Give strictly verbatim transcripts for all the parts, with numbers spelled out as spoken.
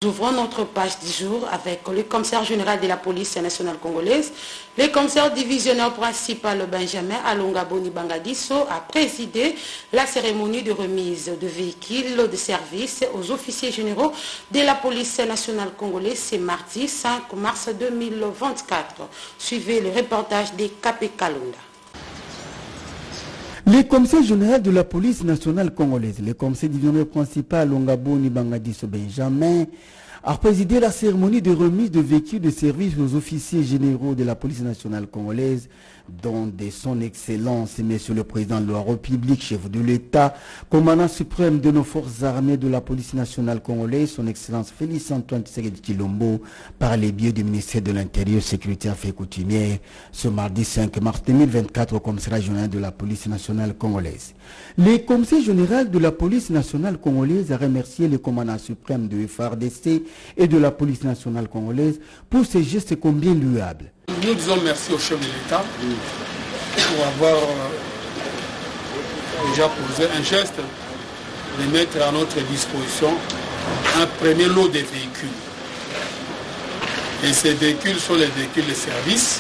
Nous ouvrons notre page du jour avec le commissaire général de la police nationale congolaise. Le commissaire divisionnaire principal Benjamin Alonga Boni Bangadiso a présidé la cérémonie de remise de véhicules de service aux officiers généraux de la police nationale congolaise ce mardi cinq mars deux mille vingt-quatre. Suivez le reportage de Kapé Kalunda. Le commissaire général de la police nationale congolaise, le commissaire divisionnaire principal Longaboni Bangadiso Benjamin, a présidé la cérémonie de remise de véhicules de service aux officiers généraux de la police nationale congolaise, dont de son excellence, Monsieur le Président de la République, chef de l'État, commandant suprême de nos forces armées de la police nationale congolaise, son excellence Félix Antoine Tshisekedi Tshilombo, par les biais du ministère de l'Intérieur, Sécurité et Affaires coutumières, ce mardi cinq mars deux mille vingt-quatre au commissariat général de la police nationale congolaise. Le commissaire général de la police nationale congolaise a remercié le commandant suprême de F A R D C et de la police nationale congolaise pour ces gestes combien louables. Nous disons merci au chef de l'État pour avoir déjà posé un geste de mettre à notre disposition un premier lot de véhicules. Et ces véhicules sont les véhicules de service.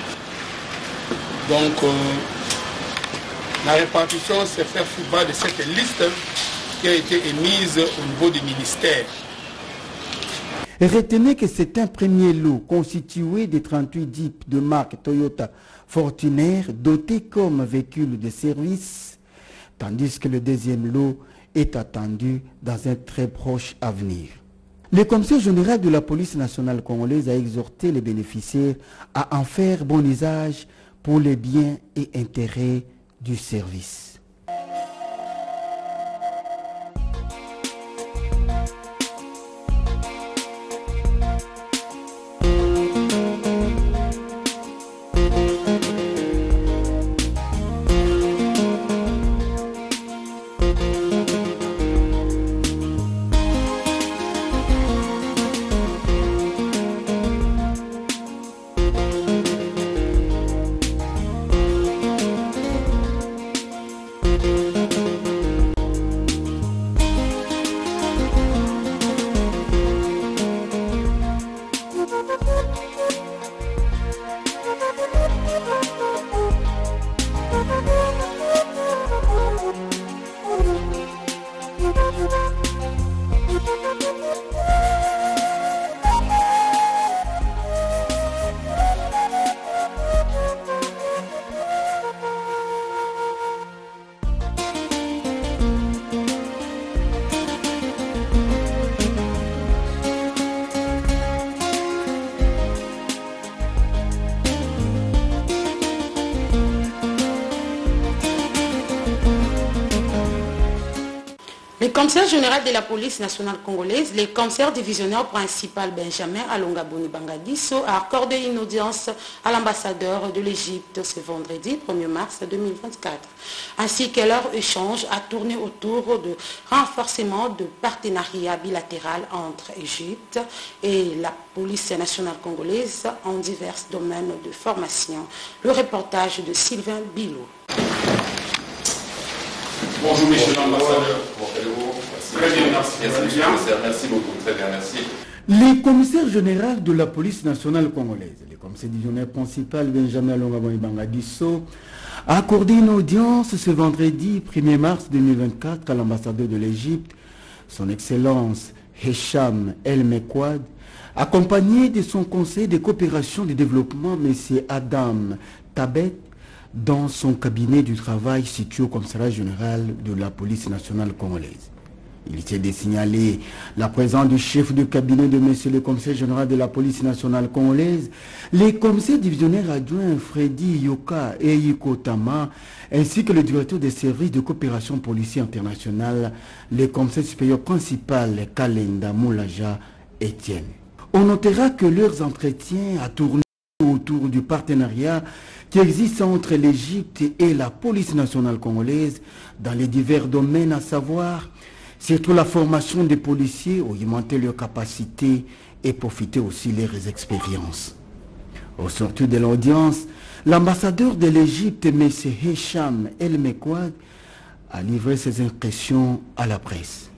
Donc euh, la répartition s'est faite sur base de cette liste qui a été émise au niveau du ministère. Et retenez que c'est un premier lot constitué de trente-huit Jeeps de marque Toyota Fortuner dotés comme véhicules de service, tandis que le deuxième lot est attendu dans un très proche avenir. Le commissaire général de la police nationale congolaise a exhorté les bénéficiaires à en faire bon usage pour les biens et intérêts du service. Le commissaire général de la police nationale congolaise, le commissaire divisionnaire principal Benjamin Alonga Boni Bangadiso a accordé une audience à l'ambassadeur de l'Égypte ce vendredi premier mars deux mille vingt-quatre, ainsi que leur échange a tourné autour de renforcement de partenariat bilatéral entre Égypte et la police nationale congolaise en divers domaines de formation. Le reportage de Sylvain Bilou. Bonjour, monsieur l'ambassadeur. Très bien, merci. Merci, merci beaucoup. Très bien, merci. Le commissaire général de la police nationale congolaise, le commissaire divisionnaire principal Benjamin Alonga Boni Bangadiso, a accordé une audience ce vendredi premier mars deux mille vingt-quatre à l'ambassadeur de l'Égypte, son excellence Hicham El Mekwad, accompagné de son conseiller de coopération et de développement, M. Adam Tabet, dans son cabinet du travail situé au commissariat général de la police nationale congolaise. Il était de signaler la présence du chef de cabinet de M. le commissaire général de la police nationale congolaise, les commissaires divisionnaires adjoints Freddy Yoka et Yiko Tama, ainsi que le directeur des services de coopération policière internationale, le commissaire supérieur principal Kalenda Moulaja Etienne. On notera que leurs entretiens a tourné autour du partenariat qui existe entre l'Égypte et la police nationale congolaise dans les divers domaines, à savoir surtout la formation des policiers, augmenter leurs capacités et profiter aussi de leurs expériences. Au sortir de l'audience, l'ambassadeur de l'Égypte, M. Hicham El Mekwad, a livré ses impressions à la presse.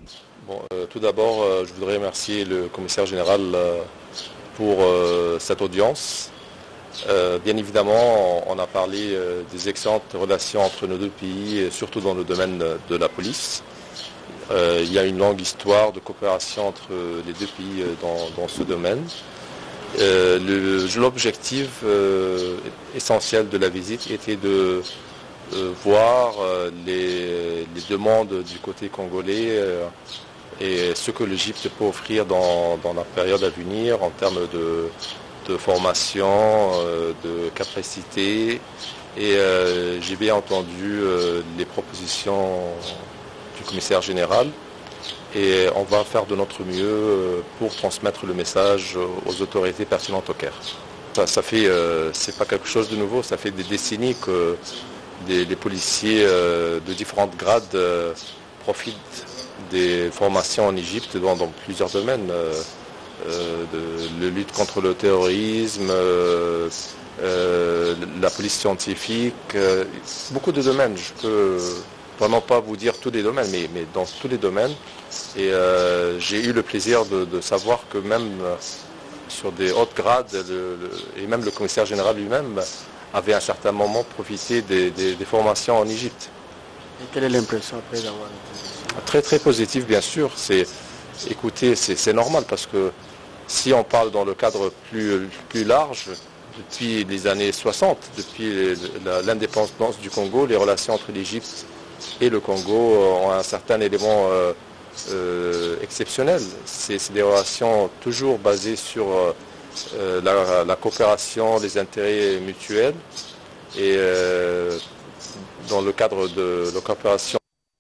Bon, euh, tout d'abord, euh, je voudrais remercier le commissaire général euh, pour euh, cette audience. Euh, bien évidemment, on, on a parlé euh, des excellentes relations entre nos deux pays, et surtout dans le domaine de la police. Euh, il y a une longue histoire de coopération entre les deux pays euh, dans, dans ce domaine. Euh, L'objectif euh, essentiel de la visite était de euh, voir euh, les, les demandes du côté congolais euh, et ce que l'Égypte peut offrir dans, dans la période à venir en termes de, de formation, euh, de capacité. Et euh, j'ai bien entendu euh, les propositions du commissaire général. Et on va faire de notre mieux pour transmettre le message aux autorités pertinentes au Caire. Ça, ça fait, euh, c'est pas quelque chose de nouveau, ça fait des décennies que des, des policiers euh, de différents grades euh, profitent des formations en Égypte dans, dans plusieurs domaines. Euh, euh, de, de lutte contre le terrorisme, euh, euh, la police scientifique, euh, beaucoup de domaines. Je peux vraiment pas vous dire tous les domaines, mais, mais dans tous les domaines. Et euh, j'ai eu le plaisir de, de savoir que même euh, sur des hautes grades, le, le, et même le commissaire général lui-même avait à un certain moment profité des, des, des formations en Égypte. Et quelle est l'impression après d'avoir été... Très très positif, bien sûr. C'est, écoutez, c'est normal parce que si on parle dans le cadre plus, plus large, depuis les années soixante, depuis l'indépendance du Congo, les relations entre l'Égypte et le Congo ont un certain élément euh, euh, exceptionnel. C'est des relations toujours basées sur euh, la, la coopération, les intérêts mutuels. Et euh, dans le cadre de la coopération.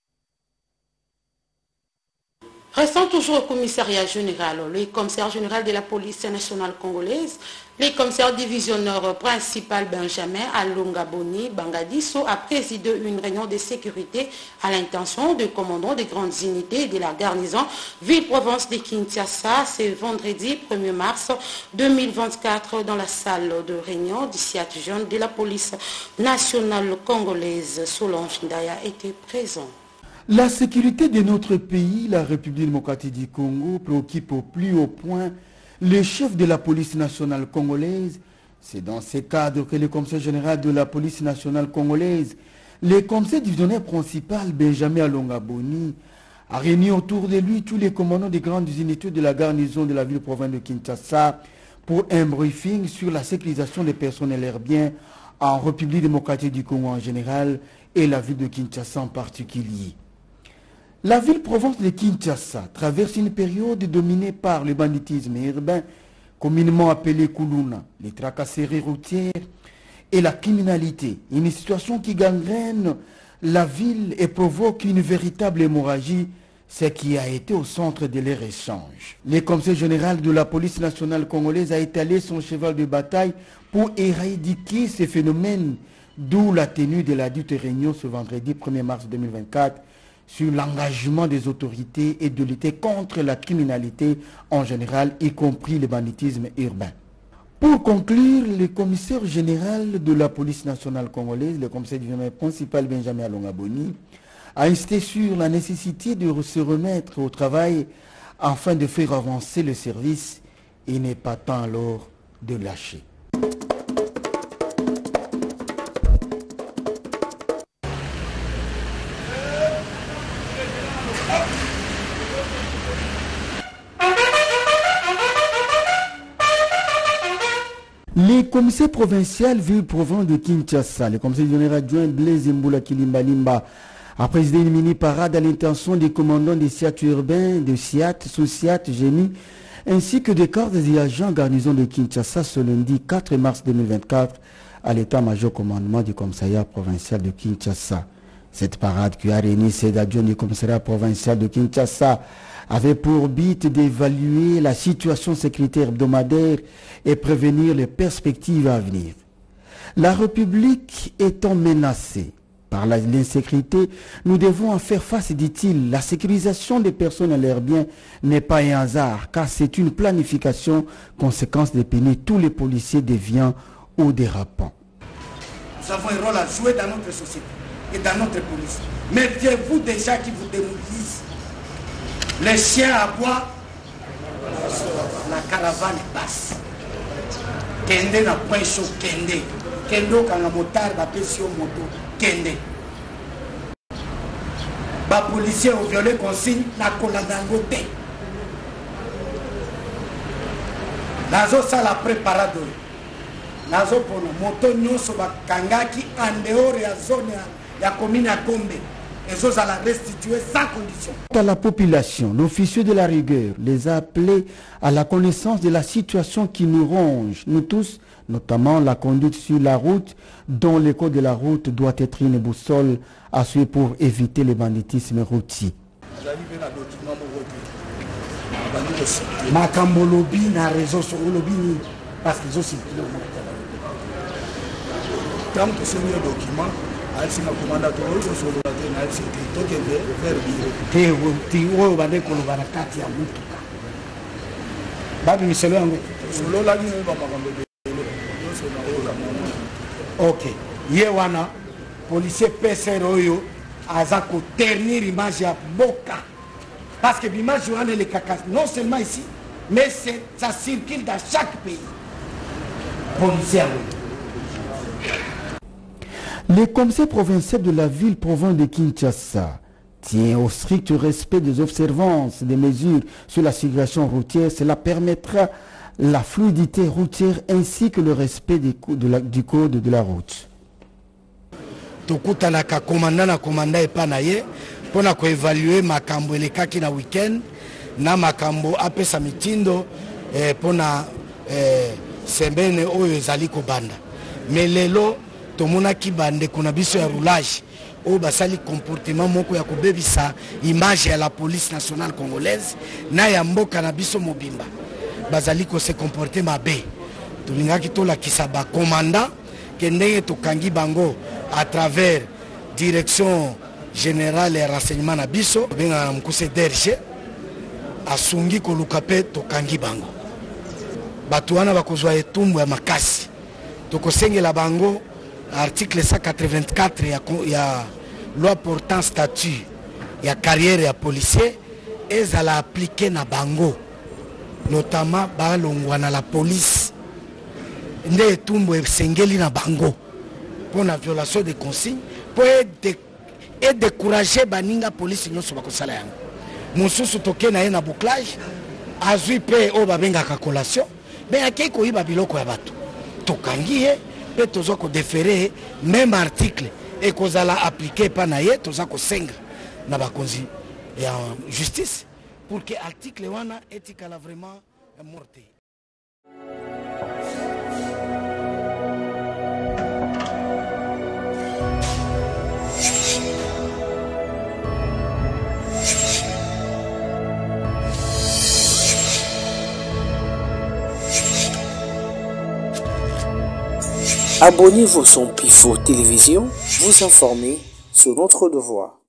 Restant toujours au commissariat général, le commissaire général de la police nationale congolaise, le commissaire divisionnaire principal Benjamin Alongaboni Bangadiso a présidé une réunion de sécurité à l'intention du commandant des grandes unités de la garnison ville-province de Kinshasa ce vendredi premier mars deux mille vingt-quatre dans la salle de réunion du siège jeune de la police nationale congolaise. Solange Ndaya était présent. La sécurité de notre pays, la République démocratique du Congo, préoccupe au plus haut point le chef de la police nationale congolaise. C'est dans ce cadre que le commissaire général de la police nationale congolaise, le commissaire divisionnaire principal Benjamin Alongaboni, a réuni autour de lui tous les commandants des grandes unités de la garnison de la ville-province de Kinshasa pour un briefing sur la sécurisation des personnes et leurs biens en République démocratique du Congo en général et la ville de Kinshasa en particulier. La ville-province de Kinshasa traverse une période dominée par le banditisme urbain, communément appelé Kuluna, les tracasseries routières et la criminalité. Une situation qui gangrène la ville et provoque une véritable hémorragie, ce qui a été au centre de leur échange. Le commissaire général de la police nationale congolaise a étalé son cheval de bataille pour éradiquer ces phénomènes, d'où la tenue de la dite réunion ce vendredi premier mars deux mille vingt-quatre sur l'engagement des autorités et de lutter contre la criminalité en général, y compris le banditisme urbain. Pour conclure, le commissaire général de la police nationale congolaise, le commissaire divisionnaire principal Benjamin Alongaboni, a insisté sur la nécessité de se remettre au travail afin de faire avancer le service. Il n'est pas temps alors de lâcher. Le commissaire provincial ville-province de Kinshasa, le commissaire général adjoint Blaise Mboula Kilimbalimba, a présidé une mini-parade à l'intention des commandants des S I A T urbains, de S I A T, sous-S I A T, génie, ainsi que des corps et agents garnison de Kinshasa ce lundi quatre mars deux mille vingt-quatre à l'état-major commandement du commissariat provincial de Kinshasa. Cette parade qui a réuni ces adjoints du commissariat provincial de Kinshasa avait pour but d'évaluer la situation sécuritaire hebdomadaire et prévenir les perspectives à venir. La République étant menacée par l'insécurité, nous devons en faire face, dit-il. La sécurisation des personnes et leurs biens n'est pas un hasard, car c'est une planification, conséquence de punir tous les policiers déviants ou dérapants. Nous avons un rôle à jouer dans notre société et dans notre police. Méfiez-vous des gens qui vous démobilisent. Les chiens aboient, la caravane passe. Kende na point chaud, kende. Kendo kanga motard bapesi yo moto, kende. Ba policier ont violé consigne na kolandango te. Nazo sala préparado. Nazo pono moto nyonso bakangaki en dehors ya zone ya commune ya Gombe. Et ça la restituer sans condition. À la population, l'officier de la rigueur les a appelés à la connaissance de la situation qui nous ronge, nous tous, notamment la conduite sur la route, dont le code de la route doit être une boussole à suivre pour éviter le banditisme routier. Makambo lobby na réseau sur le lobby parce qu'ils ont circulé au monde. Tant que c'est un document, alisi na komanda to oyo so lo te na alisi te to ke ver biro te wo ti wo ba de ko lo ba kati ya mutuka babi miselo yango so lo la ni ba makambo de so na o la mama. OK ye wana policier P C R oyo aza ko ternir image ya boka parce que l'image wana le caca non seulement ici mais c'est ça circule dans chaque pays. Policier Le commissaire provincial de la ville province de Kinshasa tient au strict respect des observances des mesures sur la circulation routière. Cela permettra la fluidité routière ainsi que le respect des de la, du code de la route. Tokutanaka commandant na commandant epana ye pona ko évaluer makambo elekaki na week-end na makambo apesa mitindo eh, pona eh, semaine oyo ezali kobanda. Mais lelo tomona ki bande kuna biso ya roulage o basali comportement moko ya kobebisa image ya la police nationale congolaise na ya mboka na biso mobimba bazali ko se comporter mabe tulingaki tola kisaba commandant ke ndenge tokangi bango à travers direction générale ya renseignement na biso benga na mkuse D R G asungi ko lukape tokangi bango batu wana bakozwa etumbu ya makasi tokosengela bango article cent quatre-vingt-quatre ya, ya loi portant statut ya carrière ya policier ezala appliqué na bango notamment balongwa na la police nde etumbu esengeli na bango pour la violation des consignes pour de, et décourager baninga police nyonso bakosala yango mosusu toke na ye na bouclage azwi pe o babengaka collation mais akei koyiba biloko ya bato tokangi ye pe toza ko déférer même article et kozala appliqué pa na ye toza ko senga na bakonzi ya justice pour que article wana etikala vraiment morte. Abonnez-vous sur Pifo Télévision, vous informer sur notre devoir.